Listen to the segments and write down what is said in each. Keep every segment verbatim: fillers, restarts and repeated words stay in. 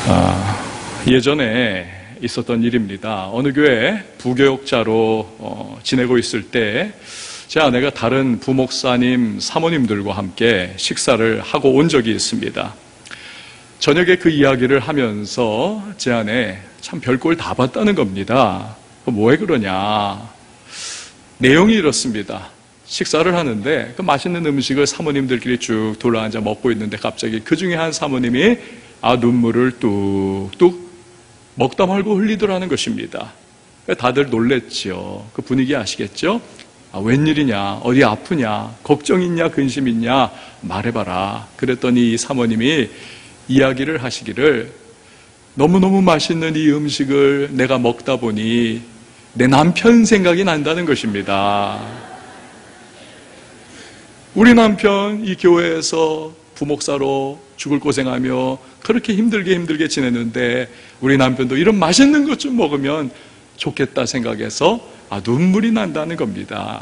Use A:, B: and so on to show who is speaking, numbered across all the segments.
A: 아, 예전에 있었던 일입니다. 어느 교회 부교역자로 어, 지내고 있을 때 제 아내가 다른 부목사님, 사모님들과 함께 식사를 하고 온 적이 있습니다. 저녁에 그 이야기를 하면서 제 아내 참 별꼴 다 봤다는 겁니다. 왜 그러냐. 내용이 이렇습니다. 식사를 하는데 그 맛있는 음식을 사모님들끼리 쭉 둘러앉아 먹고 있는데 갑자기 그 중에 한 사모님이 아 눈물을 뚝뚝 먹다 말고 흘리더라는 것입니다. 다들 놀랬죠. 그 분위기 아시겠죠? 아, 웬일이냐, 어디 아프냐, 걱정 있냐, 근심 있냐 말해봐라. 그랬더니 이 사모님이 이야기를 하시기를 너무너무 맛있는 이 음식을 내가 먹다 보니 내 남편 생각이 난다는 것입니다. 우리 남편 이 교회에서 부목사로 죽을 고생하며 그렇게 힘들게 힘들게 지냈는데 우리 남편도 이런 맛있는 것 좀 먹으면 좋겠다 생각해서 아, 눈물이 난다는 겁니다.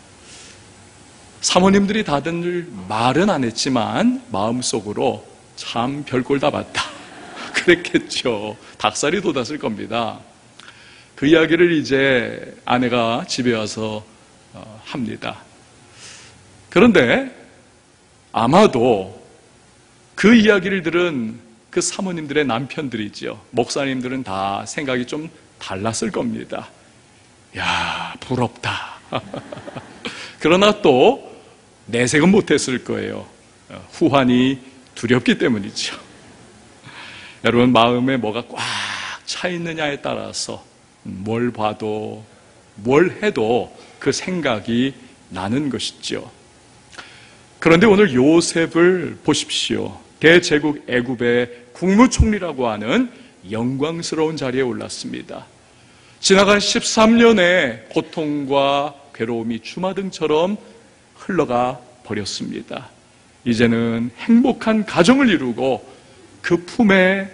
A: 사모님들이 다들 말은 안 했지만 마음속으로 참 별꼴 다 봤다 그랬겠죠. 닭살이 돋았을 겁니다. 그 이야기를 이제 아내가 집에 와서 합니다. 그런데 아마도 그 이야기를 들은 그 사모님들의 남편들이죠. 목사님들은 다 생각이 좀 달랐을 겁니다. 야, 부럽다. 그러나 또 내색은 못했을 거예요. 후환이 두렵기 때문이죠. 여러분 마음에 뭐가 꽉 차 있느냐에 따라서 뭘 봐도 뭘 해도 그 생각이 나는 것이죠. 그런데 오늘 요셉을 보십시오. 대제국 애굽의 국무총리라고 하는 영광스러운 자리에 올랐습니다. 지나간 십삼 년의 고통과 괴로움이 주마등처럼 흘러가 버렸습니다. 이제는 행복한 가정을 이루고 그 품에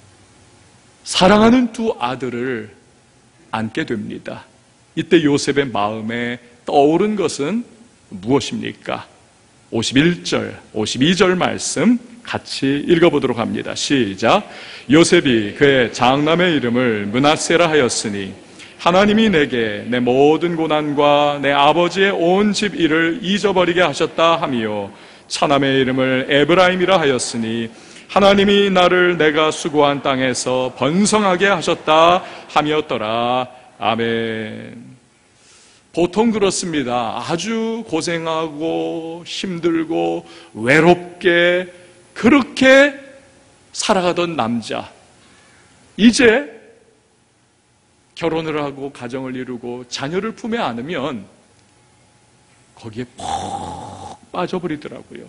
A: 사랑하는 두 아들을 안게 됩니다. 이때 요셉의 마음에 떠오른 것은 무엇입니까? 오십일 절, 오십이 절 말씀 같이 읽어보도록 합니다. 시작. 요셉이 그의 장남의 이름을 므낫세라 하였으니 하나님이 내게 내 모든 고난과 내 아버지의 온 집 일을 잊어버리게 하셨다 하며 차남의 이름을 에브라임이라 하였으니 하나님이 나를 내가 수고한 땅에서 번성하게 하셨다 하였더라. 아멘. 보통 그렇습니다. 아주 고생하고 힘들고 외롭게 그렇게 살아가던 남자, 이제 결혼을 하고 가정을 이루고 자녀를 품에 안으면 거기에 푹 빠져버리더라고요.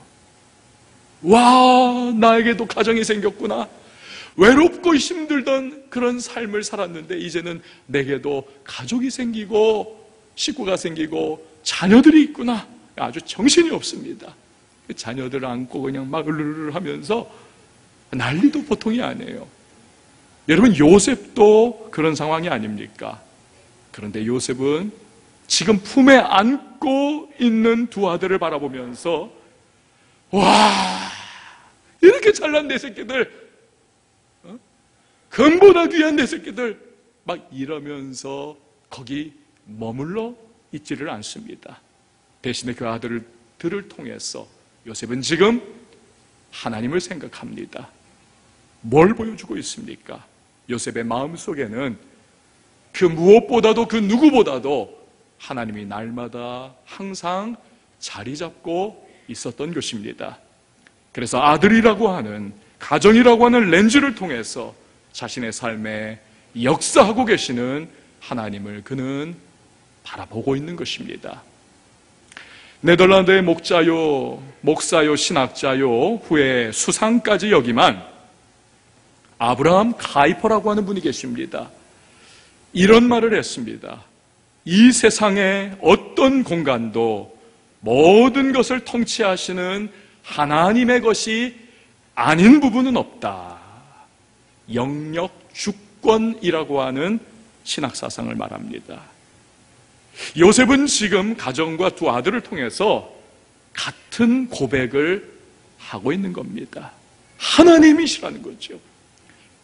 A: 와, 나에게도 가정이 생겼구나. 외롭고 힘들던 그런 삶을 살았는데 이제는 내게도 가족이 생기고 식구가 생기고 자녀들이 있구나. 아주 정신이 없습니다. 자녀들을 안고 그냥 막 으르르 하면서 난리도 보통이 아니에요. 여러분 요셉도 그런 상황이 아닙니까? 그런데 요셉은 지금 품에 안고 있는 두 아들을 바라보면서 와, 이렇게 잘난 내 새끼들, 어? 금보다 귀한 내 새끼들 막 이러면서 거기 머물러 있지를 않습니다. 대신에 그 아들들을 통해서 요셉은 지금 하나님을 생각합니다. 뭘 보여주고 있습니까? 요셉의 마음속에는 그 무엇보다도 그 누구보다도 하나님이 날마다 항상 자리 잡고 있었던 것입니다. 그래서 아들이라고 하는, 가정이라고 하는 렌즈를 통해서 자신의 삶에 역사하고 계시는 하나님을 그는 바라보고 있는 것입니다. 네덜란드의 목자요, 목사요, 신학자요, 후에 수상까지 여기만 아브라함 카이퍼라고 하는 분이 계십니다. 이런 말을 했습니다. 이 세상의 어떤 공간도 모든 것을 통치하시는 하나님의 것이 아닌 부분은 없다. 영역 주권이라고 하는 신학사상을 말합니다. 요셉은 지금 가정과 두 아들을 통해서 같은 고백을 하고 있는 겁니다. 하나님이시라는 거죠.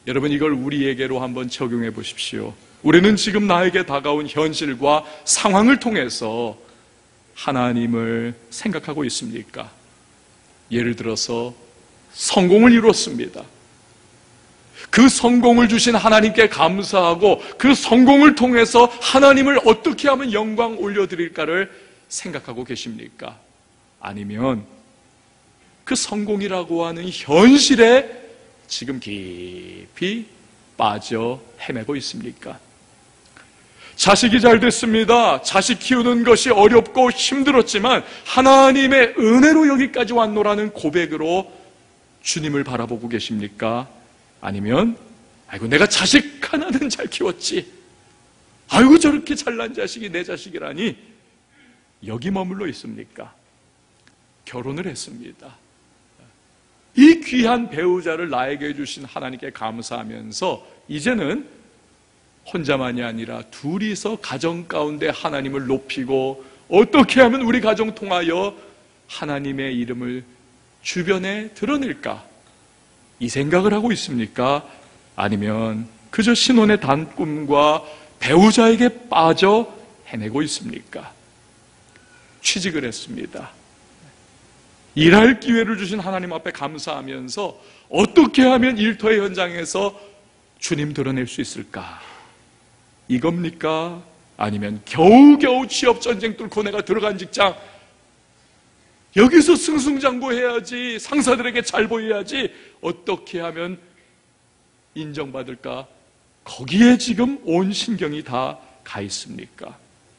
A: 여러분, 이걸 우리에게로 한번 적용해 보십시오. 우리는 지금 나에게 다가온 현실과 상황을 통해서 하나님을 생각하고 있습니까? 예를 들어서 성공을 이뤘습니다. 그 성공을 주신 하나님께 감사하고 그 성공을 통해서 하나님을 어떻게 하면 영광 올려드릴까를 생각하고 계십니까? 아니면 그 성공이라고 하는 현실에 지금 깊이 빠져 헤매고 있습니까? 자식이 잘 됐습니다. 자식 키우는 것이 어렵고 힘들었지만 하나님의 은혜로 여기까지 왔노라는 고백으로 주님을 바라보고 계십니까? 아니면 아이고 내가 자식 하나는 잘 키웠지, 아이고 저렇게 잘난 자식이 내 자식이라니, 여기 머물러 있습니까? 결혼을 했습니다. 이 귀한 배우자를 나에게 주신 하나님께 감사하면서 이제는 혼자만이 아니라 둘이서 가정 가운데 하나님을 높이고 어떻게 하면 우리 가정 통하여 하나님의 이름을 주변에 드러낼까, 이 생각을 하고 있습니까? 아니면 그저 신혼의 단꿈과 배우자에게 빠져 헤매고 있습니까? 취직을 했습니다. 일할 기회를 주신 하나님 앞에 감사하면서 어떻게 하면 일터의 현장에서 주님 드러낼 수 있을까, 이겁니까? 아니면 겨우겨우 취업전쟁 뚫고 내가 들어간 직장, 여기서 승승장구해야지, 상사들에게 잘 보여야지, 어떻게 하면 인정받을까, 거기에 지금 온 신경이 다 가 있습니까?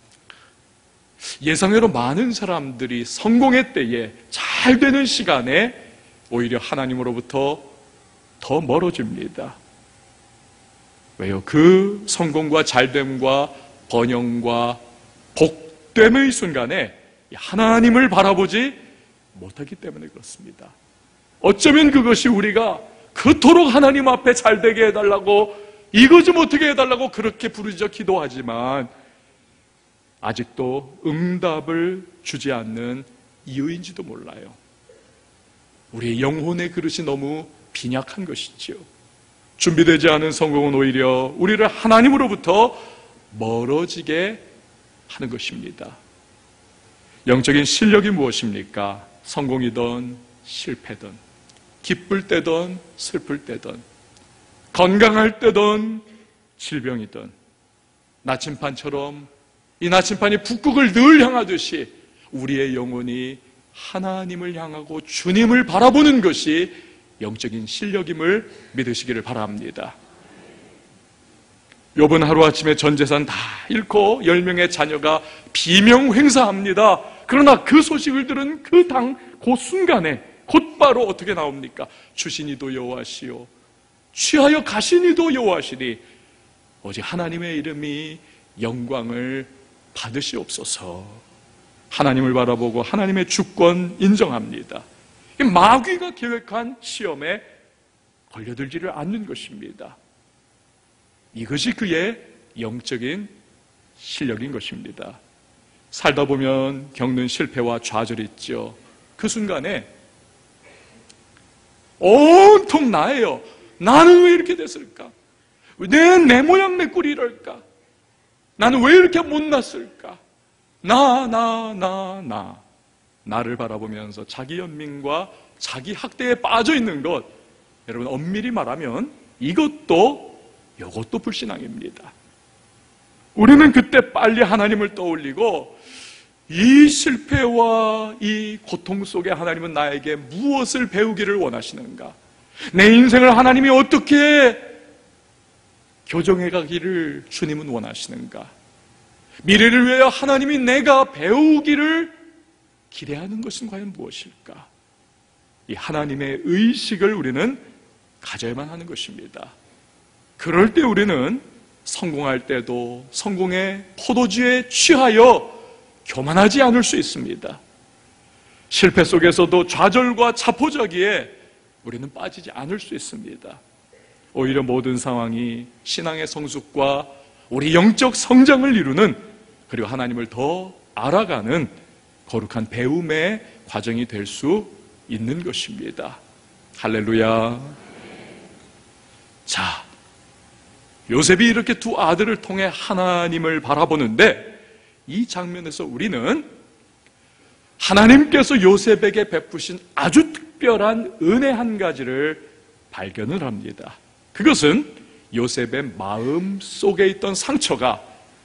A: 예상외로 많은 사람들이 성공의 때에, 잘 되는 시간에 오히려 하나님으로부터 더 멀어집니다. 왜요? 그 성공과 잘됨과 번영과 복됨의 순간에 하나님을 바라보지 못하기 때문에 그렇습니다. 어쩌면 그것이 우리가 그토록 하나님 앞에 잘되게 해달라고, 이거 좀 어떻게 해달라고 그렇게 부르짖어 기도하지만 아직도 응답을 주지 않는 이유인지도 몰라요. 우리의 영혼의 그릇이 너무 빈약한 것이지요. 준비되지 않은 성공은 오히려 우리를 하나님으로부터 멀어지게 하는 것입니다. 영적인 실력이 무엇입니까? 성공이든 실패든, 기쁠 때든 슬플 때든, 건강할 때든 질병이든, 나침판처럼 이 나침판이 북극을 늘 향하듯이 우리의 영혼이 하나님을 향하고 주님을 바라보는 것이 영적인 실력임을 믿으시기를 바랍니다. 욥은 하루아침에 전 재산 다 잃고 열 명의 자녀가 비명횡사합니다. 그러나 그 소식을 들은 그 당, 그 순간에 곧바로 어떻게 나옵니까? 주시니도 여호와시요 취하여 가시니도 여호와시니 오직 하나님의 이름이 영광을 받으시옵소서. 하나님을 바라보고 하나님의 주권 인정합니다. 마귀가 계획한 시험에 걸려들지를 않는 것입니다. 이것이 그의 영적인 실력인 것입니다. 살다 보면 겪는 실패와 좌절이 있죠. 그 순간에 온통 나예요. 나는 왜 이렇게 됐을까? 내, 내 모양 내 꼴이 이럴까? 나는 왜 이렇게 못났을까? 나, 나, 나, 나. 나를 바라보면서 자기 연민과 자기 학대에 빠져 있는 것, 여러분 엄밀히 말하면 이것도 이것도 불신앙입니다. 우리는 그때 빨리 하나님을 떠올리고 이 실패와 이 고통 속에 하나님은 나에게 무엇을 배우기를 원하시는가? 내 인생을 하나님이 어떻게 교정해 가기를 주님은 원하시는가? 미래를 위하여 하나님이 내가 배우기를 기대하는 것은 과연 무엇일까? 이 하나님의 의식을 우리는 가져야만 하는 것입니다. 그럴 때 우리는 성공할 때도 성공의 포도주에 취하여 교만하지 않을 수 있습니다. 실패 속에서도 좌절과 자포자기에 우리는 빠지지 않을 수 있습니다. 오히려 모든 상황이 신앙의 성숙과 우리 영적 성장을 이루는, 그리고 하나님을 더 알아가는 거룩한 배움의 과정이 될 수 있는 것입니다. 할렐루야. 자, 요셉이 이렇게 두 아들을 통해 하나님을 바라보는데, 이 장면에서 우리는 하나님께서 요셉에게 베푸신 아주 특별한 은혜 한 가지를 발견을 합니다. 그것은 요셉의 마음 속에 있던 상처가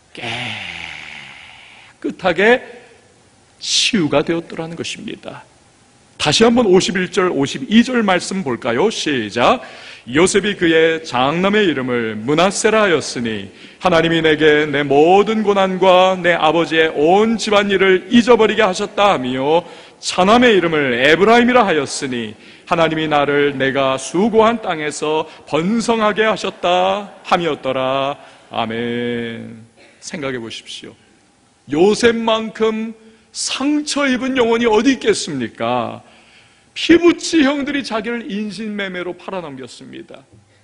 A: 깨끗하게 치유가 되었더라는 것입니다. 다시 한번 오십일 절, 오십이 절 말씀 볼까요? 시작. 요셉이 그의 장남의 이름을 므낫세라 하였으니 하나님이 내게 내 모든 고난과 내 아버지의 온 집안일을 잊어버리게 하셨다 하며, 차남의 이름을 에브라임이라 하였으니 하나님이 나를 내가 수고한 땅에서 번성하게 하셨다 함이었더라. 아멘. 생각해 보십시오. 요셉만큼 상처 입은 영혼이 어디 있겠습니까? 피부치 형들이 자기를 인신매매로 팔아넘겼습니다.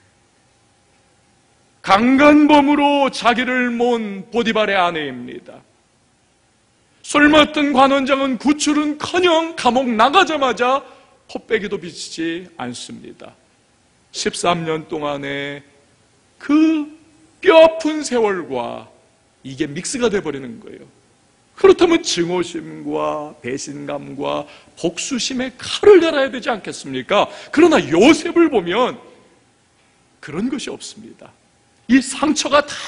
A: 강간범으로 자기를 모은 보디발의 아내입니다. 술 맡은 관원장은 구출은커녕 감옥 나가자마자 포빼기도 비치지 않습니다. 십삼 년 동안의 그 뼈아픈 세월과 이게 믹스가 돼버리는 거예요. 그렇다면 증오심과 배신감과 복수심에 칼을 달아야 되지 않겠습니까? 그러나 요셉을 보면 그런 것이 없습니다. 이 상처가 다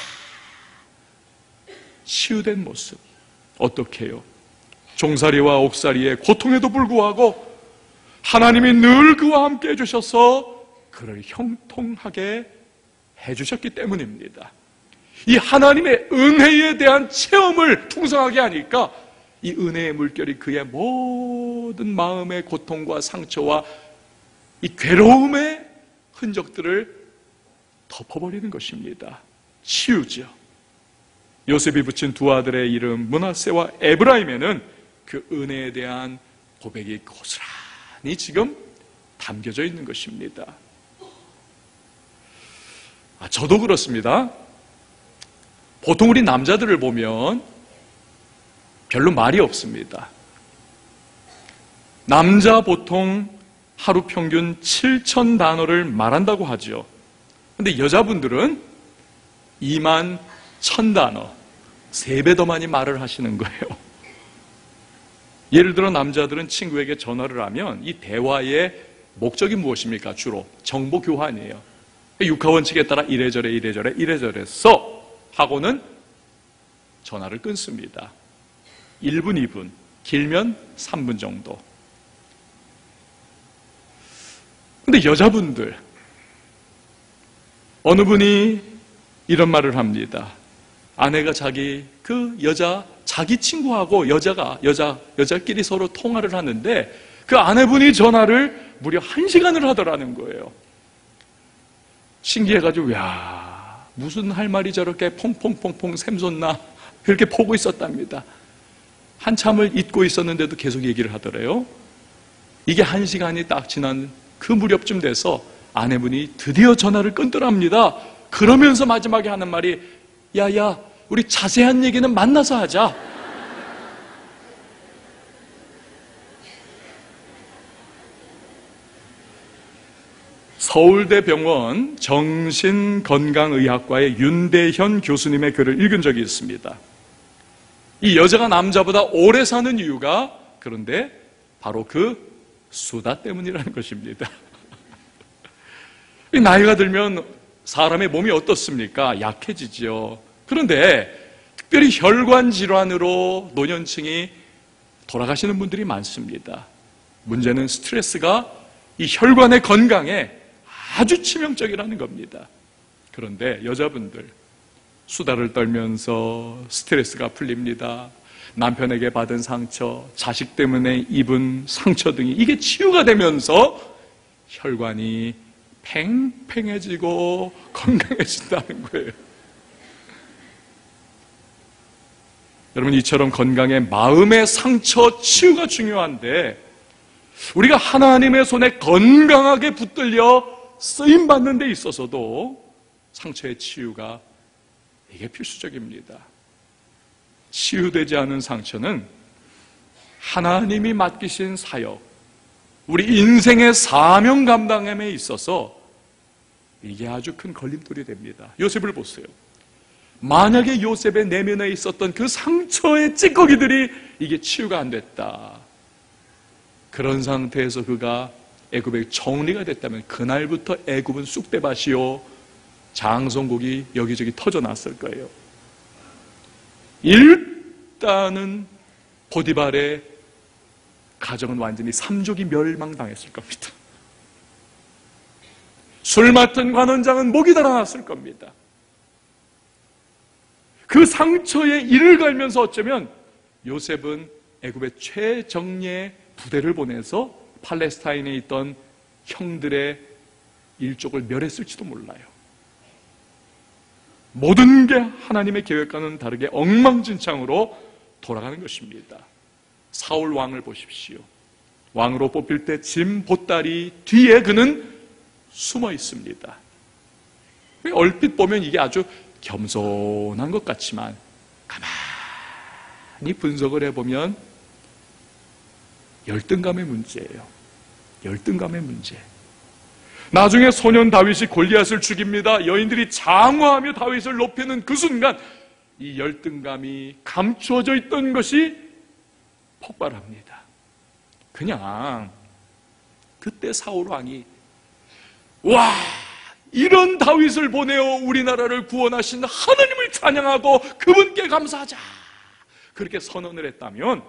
A: 치유된 모습. 어떻게 해요? 종살이와 옥살이의 고통에도 불구하고 하나님이 늘 그와 함께 해주셔서 그를 형통하게 해주셨기 때문입니다. 이 하나님의 은혜에 대한 체험을 풍성하게 하니까 이 은혜의 물결이 그의 모든 마음의 고통과 상처와 이 괴로움의 흔적들을 덮어버리는 것입니다. 치유죠. 요셉이 붙인 두 아들의 이름 므낫세와 에브라임에는 그 은혜에 대한 고백이 고스란히 지금 담겨져 있는 것입니다. 아, 저도 그렇습니다. 보통 우리 남자들을 보면 별로 말이 없습니다. 남자 보통 하루 평균 칠천 단어를 말한다고 하죠. 근데 여자분들은 이만 천 단어, 세 배 더 많이 말을 하시는 거예요. 예를 들어 남자들은 친구에게 전화를 하면 이 대화의 목적이 무엇입니까? 주로 정보 교환이에요. 육하원칙에 따라 이래저래 이래저래 이래저래 써 하고는 전화를 끊습니다. 일 분, 이 분, 길면 삼 분 정도. 근데 여자분들, 어느 분이 이런 말을 합니다. 아내가 자기 그 여자 자기 친구하고 여자가 여자 여자끼리 서로 통화를 하는데 그 아내분이 전화를 무려 한 시간을 하더라는 거예요. 신기해가지고 야 무슨 할 말이 저렇게 퐁퐁퐁퐁 샘솟나 그렇게 보고 있었답니다. 한참을 잊고 있었는데도 계속 얘기를 하더래요. 이게 한 시간이 딱 지난 그 무렵쯤 돼서 아내분이 드디어 전화를 끊더랍니다. 그러면서 마지막에 하는 말이 야야 우리 자세한 얘기는 만나서 하자. 서울대병원 정신건강의학과의 윤대현 교수님의 글을 읽은 적이 있습니다. 이 여자가 남자보다 오래 사는 이유가 그런데 바로 그 수다 때문이라는 것입니다. 나이가 들면 사람의 몸이 어떻습니까? 약해지죠. 그런데 특별히 혈관 질환으로 노년층이 돌아가시는 분들이 많습니다. 문제는 스트레스가 이 혈관의 건강에 아주 치명적이라는 겁니다. 그런데 여자분들 수다를 떨면서 스트레스가 풀립니다. 남편에게 받은 상처, 자식 때문에 입은 상처 등이 이게 치유가 되면서 혈관이 팽팽해지고 건강해진다는 거예요. 여러분 이처럼 건강에 마음의 상처 치유가 중요한데 우리가 하나님의 손에 건강하게 붙들려 쓰임받는 데 있어서도 상처의 치유가 이게 필수적입니다. 치유되지 않은 상처는 하나님이 맡기신 사역, 우리 인생의 사명 감당함에 있어서 이게 아주 큰 걸림돌이 됩니다. 요셉을 보세요. 만약에 요셉의 내면에 있었던 그 상처의 찌꺼기들이 이게 치유가 안 됐다, 그런 상태에서 그가 애굽에 정리가 됐다면 그날부터 애굽은 쑥대밭이요 장성곡이 여기저기 터져났을 거예요. 일단은 보디발의 가정은 완전히 삼족이 멸망당했을 겁니다. 술 맡은 관원장은 목이 달아났을 겁니다. 그 상처에 이를 갈면서 어쩌면 요셉은 애굽의 최정예 부대를 보내서 팔레스타인에 있던 형들의 일족을 멸했을지도 몰라요. 모든 게 하나님의 계획과는 다르게 엉망진창으로 돌아가는 것입니다. 사울 왕을 보십시오. 왕으로 뽑힐 때 짐 보따리 뒤에 그는 숨어 있습니다. 얼핏 보면 이게 아주 겸손한 것 같지만 가만히 분석을 해보면 열등감의 문제예요. 열등감의 문제. 나중에 소년 다윗이 골리앗을 죽입니다. 여인들이 장화하며 다윗을 높이는 그 순간 이 열등감이 감추어져 있던 것이 폭발합니다. 그냥 그때 사울 왕이 와, 이런 다윗을 보내어 우리나라를 구원하신 하나님을 찬양하고 그분께 감사하자, 그렇게 선언을 했다면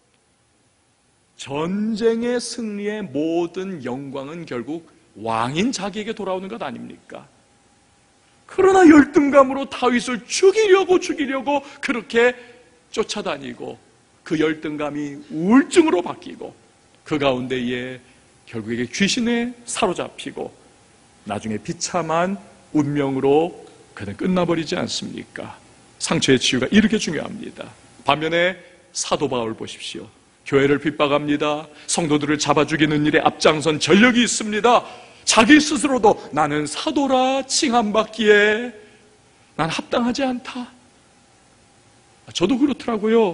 A: 전쟁의 승리의 모든 영광은 결국 왕인 자기에게 돌아오는 것 아닙니까? 그러나 열등감으로 다윗을 죽이려고 죽이려고 그렇게 쫓아다니고 그 열등감이 우울증으로 바뀌고 그 가운데에 결국에 귀신에 사로잡히고 나중에 비참한 운명으로 그는 끝나버리지 않습니까? 상처의 치유가 이렇게 중요합니다. 반면에 사도 바울 보십시오. 교회를 핍박합니다. 성도들을 잡아 죽이는 일에 앞장선 전력이 있습니다. 자기 스스로도 나는 사도라 칭함받기에 난 합당하지 않다. 저도 그렇더라고요.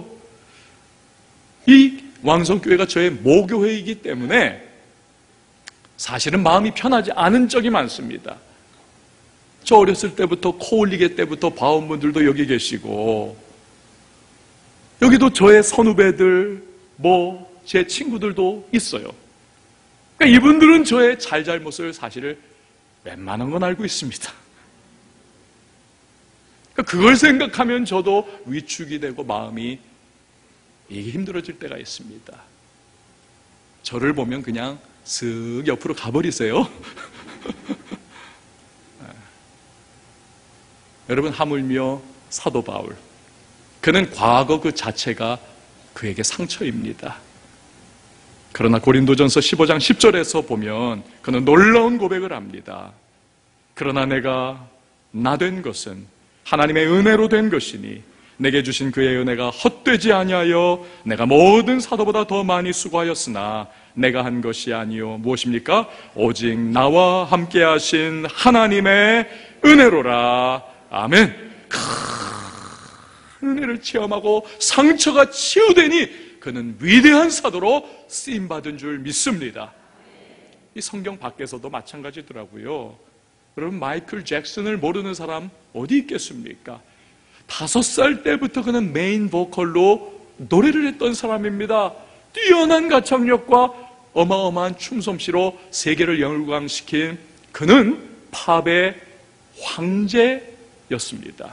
A: 이 왕성교회가 저의 모교회이기 때문에 사실은 마음이 편하지 않은 적이 많습니다. 저 어렸을 때부터 코올리게 때부터 봐온 분들도 여기 계시고 여기도 저의 선후배들 뭐 제 친구들도 있어요. 그러니까 이분들은 저의 잘잘못을 사실을 웬만한 건 알고 있습니다. 그러니까 그걸 생각하면 저도 위축이 되고 마음이 이게 힘들어질 때가 있습니다. 저를 보면 그냥 슥 옆으로 가버리세요. 여러분, 하물며 사도 바울, 그는 과거 그 자체가 그에게 상처입니다. 그러나 고린도전서 십오 장 십 절에서 보면 그는 놀라운 고백을 합니다. 그러나 내가 나 된 것은 하나님의 은혜로 된 것이니 내게 주신 그의 은혜가 헛되지 아니하여 내가 모든 사도보다 더 많이 수고하였으나 내가 한 것이 아니요 무엇입니까? 오직 나와 함께 하신 하나님의 은혜로라. 아멘. 큰 은혜를 체험하고 상처가 치유되니 그는 위대한 사도로 쓰임받은 줄 믿습니다. 이 성경 밖에서도 마찬가지더라고요. 여러분, 마이클 잭슨을 모르는 사람 어디 있겠습니까? 다섯 살 때부터 그는 메인 보컬로 노래를 했던 사람입니다. 뛰어난 가창력과 어마어마한 춤솜씨로 세계를 열광시킨 그는 팝의 황제였습니다.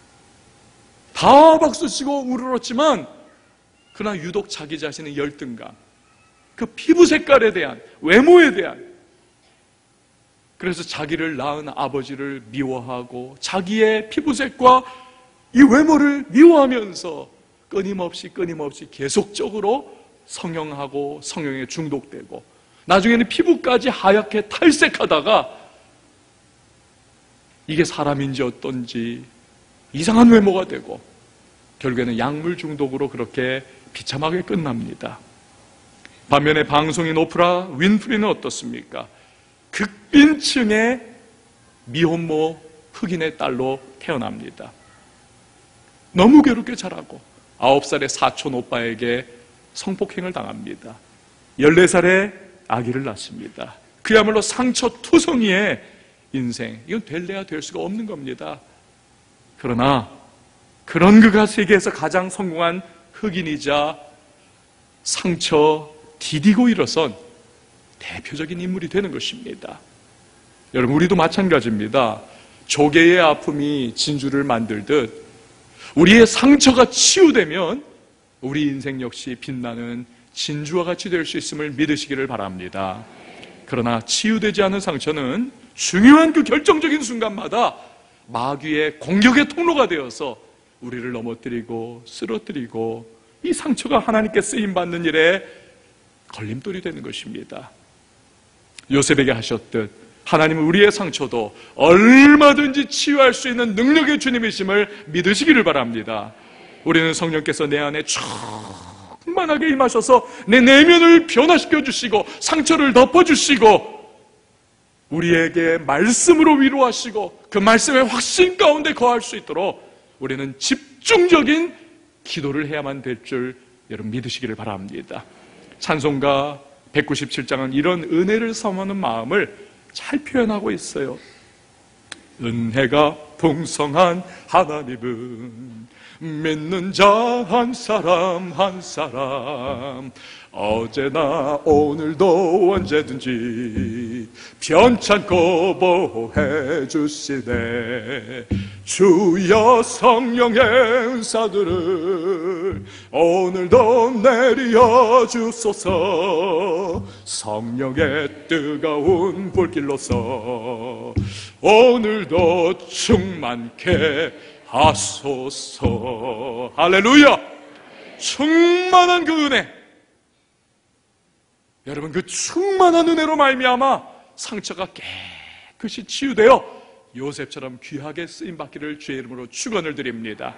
A: 다 박수치고 우러렀지만 그러나 유독 자기 자신의 열등감, 그 피부 색깔에 대한, 외모에 대한, 그래서 자기를 낳은 아버지를 미워하고 자기의 피부색과 이 외모를 미워하면서 끊임없이 끊임없이 계속적으로 성형하고 성형에 중독되고 나중에는 피부까지 하얗게 탈색하다가 이게 사람인지 어떤지 이상한 외모가 되고 결국에는 약물 중독으로 그렇게 비참하게 끝납니다. 반면에 방송인 오프라 윈프리는 어떻습니까? 극빈층의 미혼모 흑인의 딸로 태어납니다. 너무 괴롭게 자라고 아홉 살의 사촌 오빠에게 성폭행을 당합니다. 열네 살에 아기를 낳습니다. 그야말로 상처 투성이의 인생, 이건 될래야 될 수가 없는 겁니다. 그러나 그런 그가 세계에서 가장 성공한 흑인이자 상처 디디고 일어선 대표적인 인물이 되는 것입니다. 여러분, 우리도 마찬가지입니다. 조개의 아픔이 진주를 만들듯 우리의 상처가 치유되면 우리 인생 역시 빛나는 진주와 같이 될 수 있음을 믿으시기를 바랍니다. 그러나 치유되지 않은 상처는 중요한 그 결정적인 순간마다 마귀의 공격의 통로가 되어서 우리를 넘어뜨리고 쓰러뜨리고 이 상처가 하나님께 쓰임받는 일에 걸림돌이 되는 것입니다. 요셉에게 하셨듯 하나님은 우리의 상처도 얼마든지 치유할 수 있는 능력의 주님이심을 믿으시기를 바랍니다. 우리는 성령께서 내 안에 충만하게 임하셔서 내 내면을 변화시켜 주시고 상처를 덮어주시고 우리에게 말씀으로 위로하시고 그 말씀의 확신 가운데 거할 수 있도록 우리는 집중적인 기도를 해야만 될 줄 여러분 믿으시기를 바랍니다. 찬송가 백구십칠 장은 이런 은혜를 삼하는 마음을 잘 표현하고 있어요. 은혜가 풍성한 하나님은 믿는 자 한 사람 한 사람 어제나 오늘도 언제든지 편찮고 보호해 주시네. 주여 성령의 은사들을 오늘도 내려 주소서. 성령의 뜨거운 불길로서 오늘도 충만케 하소서. 할렐루야. 충만한 그 은혜, 여러분, 그 충만한 은혜로 말미암아 상처가 깨끗이 치유되어 요셉처럼 귀하게 쓰임받기를 주의 이름으로 축원을 드립니다.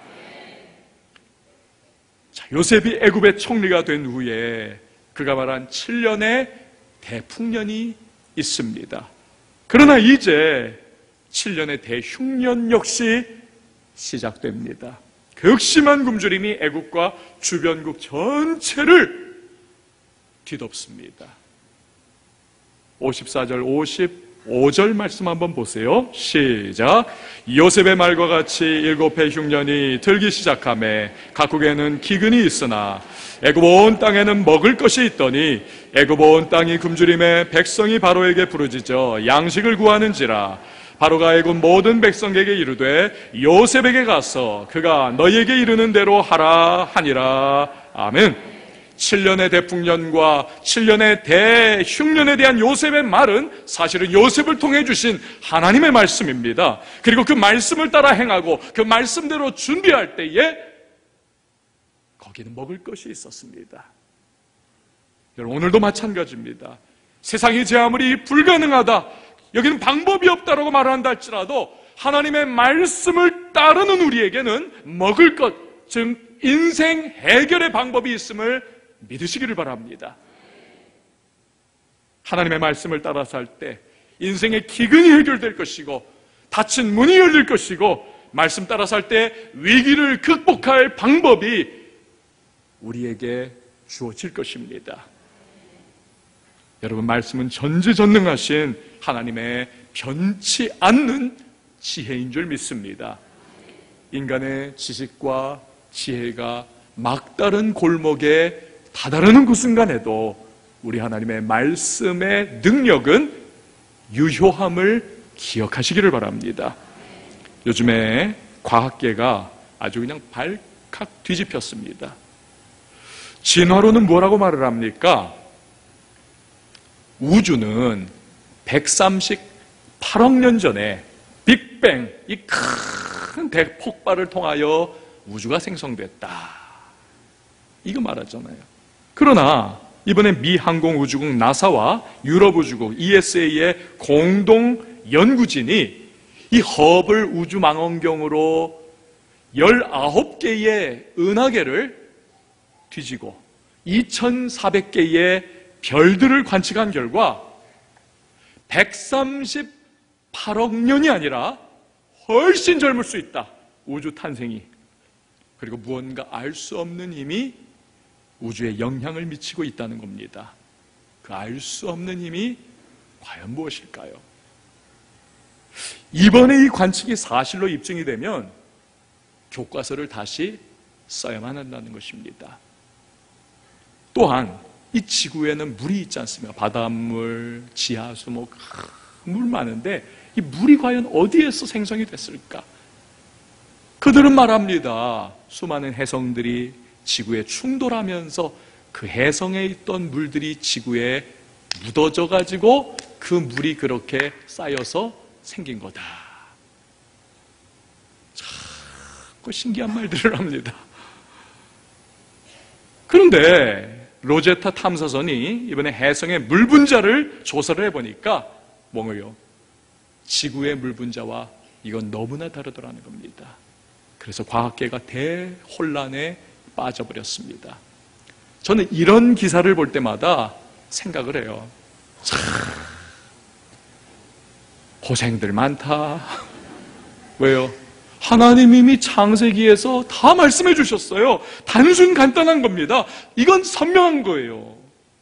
A: 자, 요셉이 애굽의 총리가 된 후에 그가 말한 칠 년의 대풍년이 있습니다. 그러나 이제 칠 년의 대흉년 역시 시작됩니다. 극심한 굶주림이 애굽과 주변국 전체를 뒤덮습니다. 오십사 절 오십오 절 말씀 한번 보세요. 시작. 요셉의 말과 같이 일곱 해 흉년이 들기 시작하매 각국에는 기근이 있으나 애굽 온 땅에는 먹을 것이 있더니 애굽 온 땅이 굶주림에 백성이 바로에게 부르짖어 양식을 구하는지라. 바로가 애굽 모든 백성에게 이르되 요셉에게 가서 그가 너희에게 이르는 대로 하라 하니라. 아멘. 칠 년의 대풍년과 칠 년의 대흉년에 대한 요셉의 말은 사실은 요셉을 통해 주신 하나님의 말씀입니다. 그리고 그 말씀을 따라 행하고 그 말씀대로 준비할 때에 거기는 먹을 것이 있었습니다. 여러분, 오늘도 마찬가지입니다. 세상이 제 아무리 불가능하다, 여기는 방법이 없다라고 말한다 할지라도 하나님의 말씀을 따르는 우리에게는 먹을 것, 즉 인생 해결의 방법이 있음을 믿으시기를 바랍니다. 하나님의 말씀을 따라서 할 때 인생의 기근이 해결될 것이고 닫힌 문이 열릴 것이고 말씀 따라서 할 때 위기를 극복할 방법이 우리에게 주어질 것입니다. 여러분, 말씀은 전지전능하신 하나님의 변치 않는 지혜인 줄 믿습니다. 인간의 지식과 지혜가 막다른 골목에 다다르는 그 순간에도 우리 하나님의 말씀의 능력은 유효함을 기억하시기를 바랍니다. 요즘에 과학계가 아주 그냥 발칵 뒤집혔습니다. 진화론은 뭐라고 말을 합니까? 우주는 백삼십팔억 년 전에 빅뱅, 이 큰 대폭발을 통하여 우주가 생성됐다, 이거 말하잖아요. 그러나 이번에 미 항공우주국 나사와 유럽우주국 이에스에이의 공동 연구진이 이 허블 우주망원경으로 열아홉 개의 은하계를 뒤지고 이천사백 개의 별들을 관측한 결과 백삼십팔억 년이 아니라 훨씬 젊을 수 있다, 우주 탄생이. 그리고 무언가 알 수 없는 힘이 우주에 영향을 미치고 있다는 겁니다. 그 알 수 없는 힘이 과연 무엇일까요? 이번에 이 관측이 사실로 입증이 되면 교과서를 다시 써야만 한다는 것입니다. 또한 이 지구에는 물이 있지 않습니까? 바닷물, 지하수, 뭐 물 많은데 이 물이 과연 어디에서 생성이 됐을까? 그들은 말합니다. 수많은 해성들이 지구에 충돌하면서 그 해성에 있던 물들이 지구에 묻어져 가지고 그 물이 그렇게 쌓여서 생긴 거다. 자꾸 신기한 말들을 합니다. 그런데 로제타 탐사선이 이번에 해성의 물 분자를 조사를 해보니까 뭐예요? 지구의 물 분자와 이건 너무나 다르더라는 겁니다. 그래서 과학계가 대혼란에 빠져버렸습니다. 저는 이런 기사를 볼 때마다 생각을 해요. 참 고생들 많다. 왜요? 하나님 이미 창세기에서 다 말씀해 주셨어요. 단순 간단한 겁니다. 이건 선명한 거예요.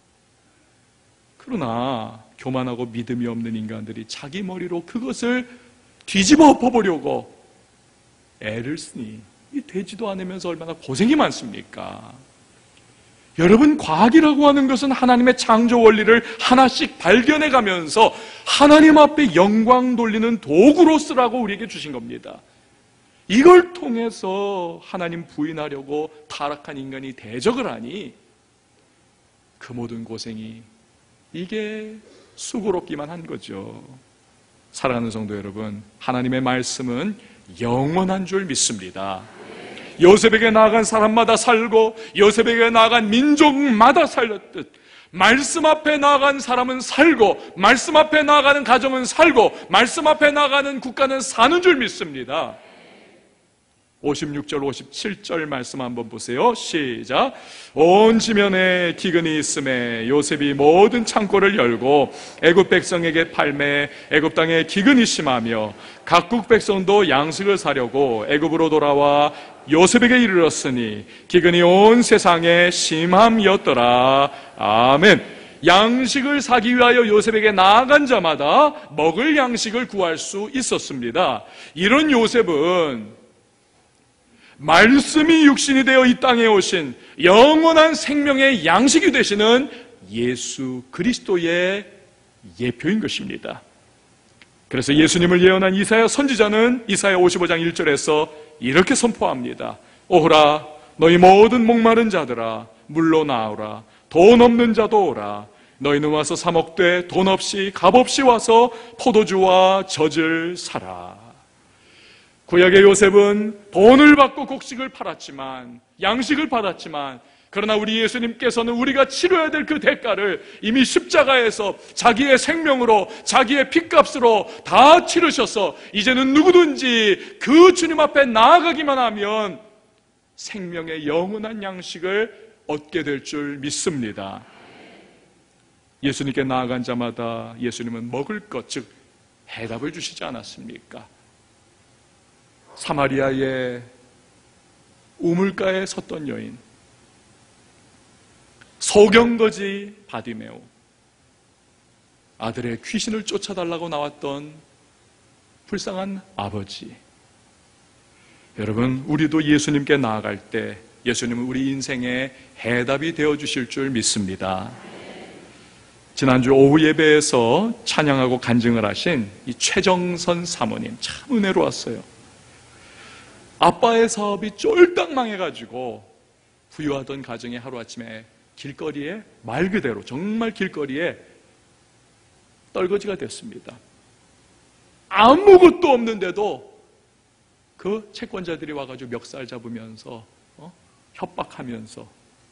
A: 그러나 교만하고 믿음이 없는 인간들이 자기 머리로 그것을 뒤집어 엎어보려고 애를 쓰니 이 되지도 않으면서 얼마나 고생이 많습니까? 여러분, 과학이라고 하는 것은 하나님의 창조 원리를 하나씩 발견해 가면서 하나님 앞에 영광 돌리는 도구로 쓰라고 우리에게 주신 겁니다. 이걸 통해서 하나님 부인하려고 타락한 인간이 대적을 하니 그 모든 고생이 이게 수고롭기만 한 거죠. 사랑하는 성도 여러분, 하나님의 말씀은 영원한 줄 믿습니다. 요셉에게 나아간 사람마다 살고 요셉에게 나아간 민족마다 살렸듯 말씀 앞에 나아간 사람은 살고 말씀 앞에 나아가는 가정은 살고 말씀 앞에 나아가는 국가는 사는 줄 믿습니다. 오십육 절 오십칠 절 말씀 한번 보세요. 시작. 온 지면에 기근이 있음에 요셉이 모든 창고를 열고 애굽 백성에게 팔매 애굽 땅에 기근이 심하며 각국 백성도 양식을 사려고 애굽으로 돌아와 요셉에게 이르렀으니 기근이 온 세상에 심함이었더라. 아멘. 양식을 사기 위하여 요셉에게 나아간 자마다 먹을 양식을 구할 수 있었습니다. 이런 요셉은 말씀이 육신이 되어 이 땅에 오신 영원한 생명의 양식이 되시는 예수 그리스도의 예표인 것입니다. 그래서 예수님을 예언한 이사야 선지자는 이사야 오십오 장 일 절에서 이렇게 선포합니다. 오라 너희 모든 목마른 자들아 물로 나오라 돈 없는 자도 오라 너희는 와서 사 먹되 돈 없이 값 없이 와서 포도주와 젖을 사라. 구약의 요셉은 돈을 받고 곡식을 팔았지만 양식을 받았지만 그러나 우리 예수님께서는 우리가 치러야 될 그 대가를 이미 십자가에서 자기의 생명으로 자기의 핏값으로 다 치르셔서 이제는 누구든지 그 주님 앞에 나아가기만 하면 생명의 영원한 양식을 얻게 될 줄 믿습니다. 예수님께 나아간 자마다 예수님은 먹을 것, 즉 해답을 주시지 않았습니까? 사마리아의 우물가에 섰던 여인, 소경거지 바디메오, 아들의 귀신을 쫓아달라고 나왔던 불쌍한 아버지. 여러분, 우리도 예수님께 나아갈 때 예수님은 우리 인생의 해답이 되어주실 줄 믿습니다. 지난주 오후 예배에서 찬양하고 간증을 하신 이 최정선 사모님 참 은혜로웠어요. 아빠의 사업이 쫄딱 망해가지고 부유하던 가정이 하루아침에 길거리에 말 그대로 정말 길거리에 떨거지가 됐습니다. 아무것도 없는데도 그 채권자들이 와가지고 멱살 잡으면서 어? 협박하면서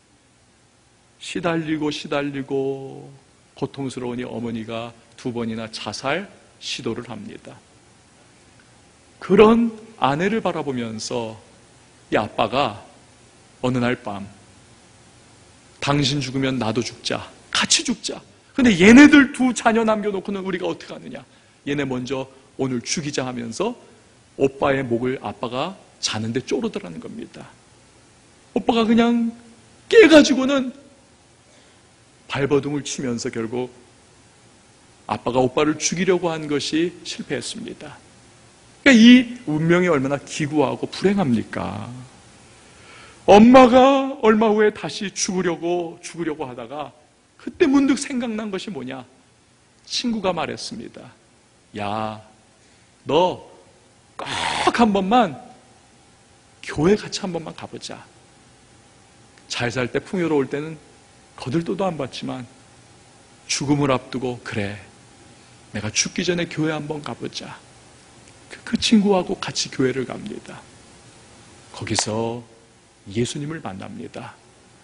A: 시달리고 시달리고 고통스러우니 어머니가 두 번이나 자살 시도를 합니다. 그런 아내를 바라보면서 이 아빠가 어느 날 밤 당신 죽으면 나도 죽자, 같이 죽자. 근데 얘네들 두 자녀 남겨놓고는 우리가 어떻게 하느냐. 얘네 먼저 오늘 죽이자 하면서 오빠의 목을 아빠가 자는데 쪼르더라는 겁니다. 오빠가 그냥 깨가지고는 발버둥을 치면서 결국 아빠가 오빠를 죽이려고 한 것이 실패했습니다. 그러니까 이 운명이 얼마나 기구하고 불행합니까? 엄마가 얼마 후에 다시 죽으려고 죽으려고 하다가 그때 문득 생각난 것이 뭐냐? 친구가 말했습니다. 야, 너 꼭 한 번만 교회 같이 한 번만 가보자. 잘 살 때 풍요로울 때는 거들떠도 안 받지만 죽음을 앞두고 그래, 내가 죽기 전에 교회 한번 가보자. 그, 그 친구하고 같이 교회를 갑니다. 거기서 예수님을 만납니다.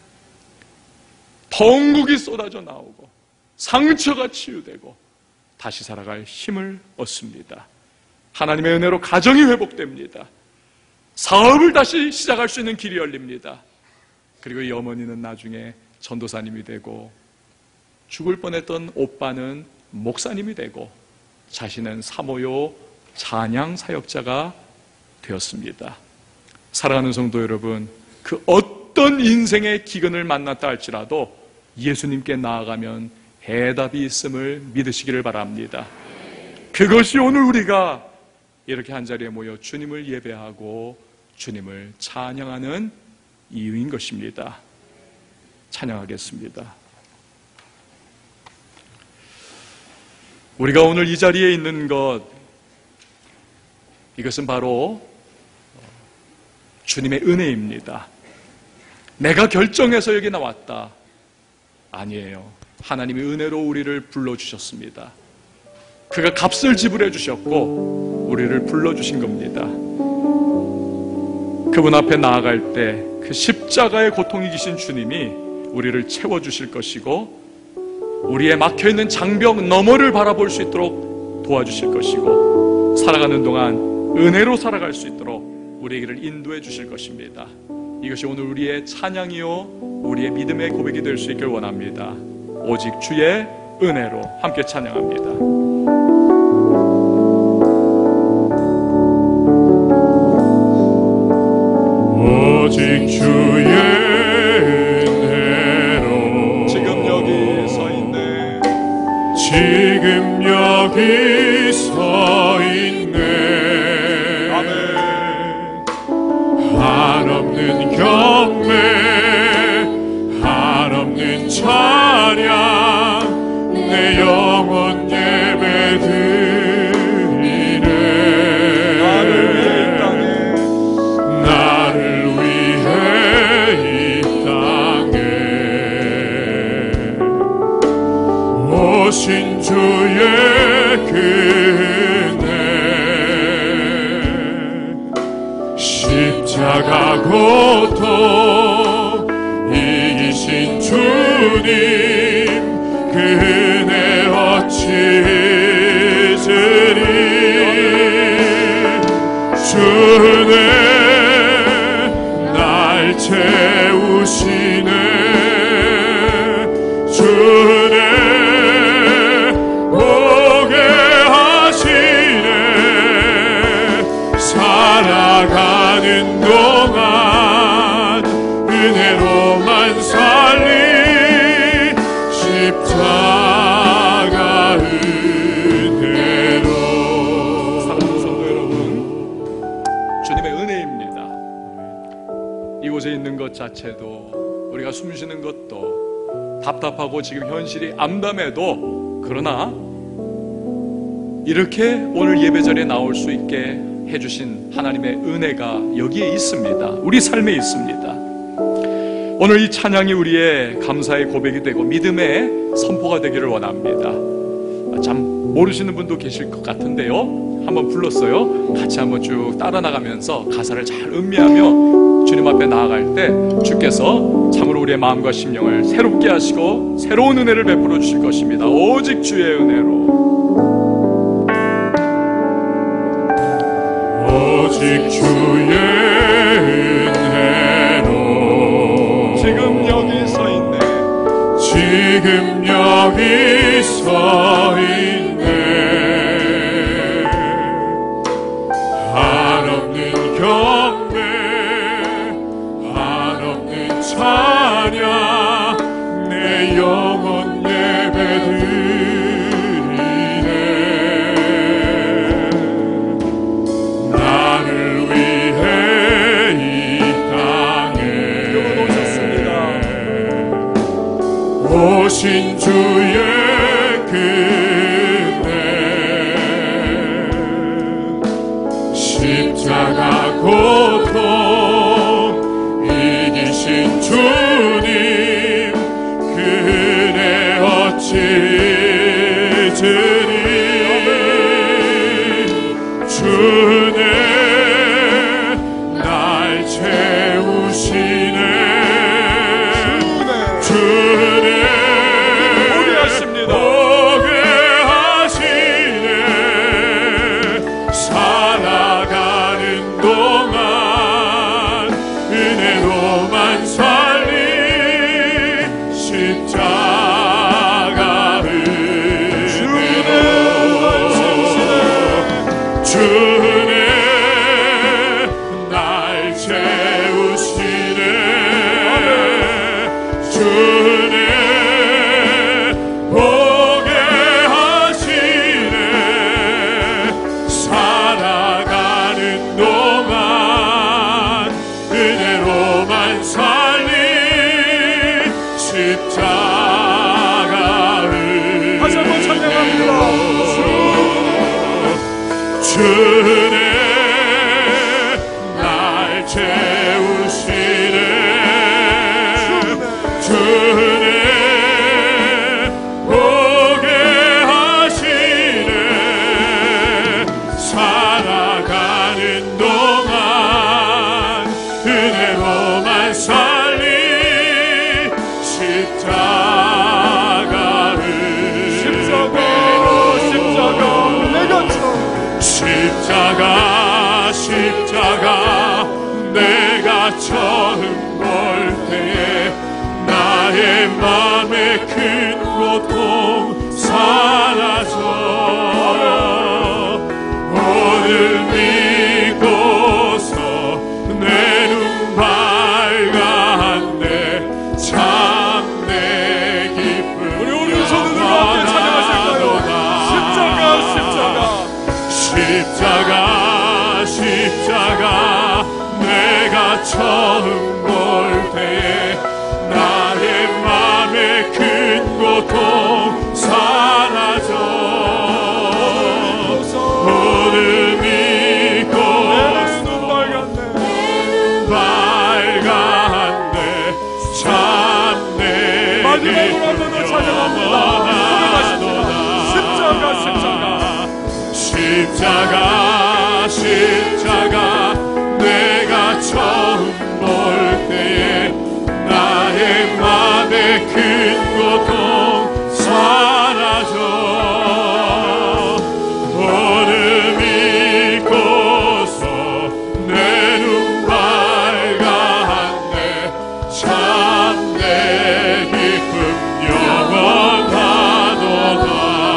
A: 덩국이 쏟아져 나오고 상처가 치유되고 다시 살아갈 힘을 얻습니다. 하나님의 은혜로 가정이 회복됩니다. 사업을 다시 시작할 수 있는 길이 열립니다. 그리고 이 어머니는 나중에 전도사님이 되고 죽을 뻔했던 오빠는 목사님이 되고 자신은 사모요 찬양 사역자가 되었습니다. 사랑하는 성도 여러분, 그 어떤 인생의 기근을 만났다 할지라도 예수님께 나아가면 해답이 있음을 믿으시기를 바랍니다. 그것이 오늘 우리가 이렇게 한자리에 모여 주님을 예배하고 주님을 찬양하는 이유인 것입니다. 찬양하겠습니다. 우리가 오늘 이 자리에 있는 것, 이것은 바로 주님의 은혜입니다. 내가 결정해서 여기 나왔다. 아니에요. 하나님의 은혜로 우리를 불러주셨습니다. 그가 값을 지불해 주셨고 우리를 불러주신 겁니다. 그분 앞에 나아갈 때 그 십자가의 고통이 기신 주님이 우리를 채워주실 것이고 우리의 막혀있는 장벽 너머를 바라볼 수 있도록 도와주실 것이고 살아가는 동안 은혜로 살아갈 수 있도록 우리에게를 인도해 주실 것입니다. 이것이 오늘 우리의 찬양이요 우리의 믿음의 고백이 될 수 있길 원합니다. 오직 주의 은혜로 함께 찬양합니다.
B: 오직 주의 은혜로
A: 지금 여기 서 있네.
B: 지금 여기 서 있네.
A: 아멘.
B: 한없는 경배 한없는 찬양 내 영혼 예배 드리네. 나를 위해 이 땅에 오신 주의 그 은혜 십자가 고통 이기신 주님 그 은혜 어찌 잊으리. 주 은혜 날 채우시네. 주 은혜 보게 하시네. 살아가는 동안 은혜로만 살리 십자가 은혜로.
A: 사랑하는 성도 여러분, 주님의 은혜입니다. 이곳에 있는 것 자체도 우리가 숨쉬는 것도 답답하고 지금 현실이 암담해도 그러나 이렇게 오늘 예배자리에 나올 수 있게 해주신 하나님의 은혜가 여기에 있습니다. 우리 삶에 있습니다. 오늘 이 찬양이 우리의 감사의 고백이 되고 믿음의 선포가 되기를 원합니다. 참 모르시는 분도 계실 것 같은데요, 한번 불렀어요. 같이 한번 쭉 따라 나가면서 가사를 잘 음미하며 주님 앞에 나아갈 때 주께서 참으로 우리의 마음과 심령을 새롭게 하시고 새로운 은혜를 베풀어 주실 것입니다. 오직 주의 은혜로.
B: 오직 주의 은혜로
A: 지금 여기 서 있네.
B: 지금 여기 서 있네. 한없는 경배 한없는 찬양 내 영혼 예배 드리네. 이기신 주의 그네 십자가 고통 이기신 주님 그네 어찌 잊으리 주네 날 채우시네 주네
A: 보게 하십니다.
B: 보게 하시네 살아가는 동안 은혜로만 살리 십자가 은혜로 주네 날 채우시네 주네 보게 하시네 살아가는 동안 은혜로만 살리 십자가 은혜로
A: 다시 한번 찬양합니다.
B: 주네 날 채우시네 주네 보게 하시네 살아가는 동안 은혜로만 살리 십자가
A: 십자가 십자가 내가 처음
B: 십자가 십자가 내가 처음 볼 때에 나의 맘의 큰 고통 사라져 오늘 믿고서 내 눈 밝았네 참 내 기쁨
A: 우리 오른손으로 함께 찬양하실까요? 십자가 십자가
B: 십자가 십자가 내가 처음 볼 때에 나의 맘의 큰 고통 사라져 오늘 믿고서 밝았네 참 내
A: 마지막으로 한 번 더 찬양합니다. 십자가 십자가
B: 십자가 십자가 내가 처음 볼 때에 나의 맘의 큰 고통 사라져 오늘 믿고서 내 눈 밝았네 참 내 기쁨 영원하도다.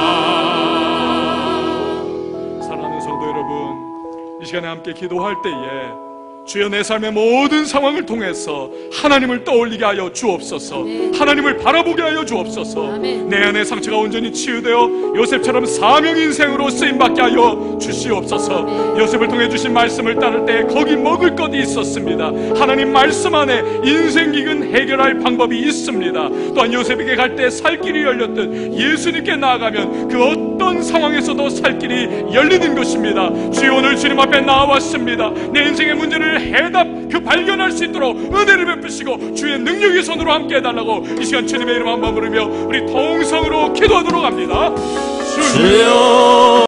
A: 사랑하는 성도 여러분, 이 시간에 함께 기도할 때에 주여 내 삶의 모든 상황을 통해서 하나님을 떠올리게 하여 주옵소서.
C: 아멘.
A: 하나님을 바라보게 하여 주옵소서.
C: 아멘.
A: 내 안의 상처가 온전히 치유되어 요셉처럼 사명 인생으로 쓰임받게 하여 주시옵소서.
C: 아멘.
A: 요셉을 통해 주신 말씀을 따를 때 거기 먹을 것이 있었습니다. 하나님 말씀 안에 인생 기근 해결할 방법이 있습니다. 또한 요셉에게 갈 때 살 길이 열렸듯 예수님께 나아가면 그 어떤 상황에서도 살 길이 열리는 것입니다. 주여 오늘 주님 앞에 나왔습니다. 내 인생의 문제를 해답 그 발견할 수 있도록 은혜를 베푸시고 주의 능력의 손으로 함께 해달라고 이 시간 주님의 이름 한번 부르며 우리 통성으로 기도하도록 합니다.
B: 주여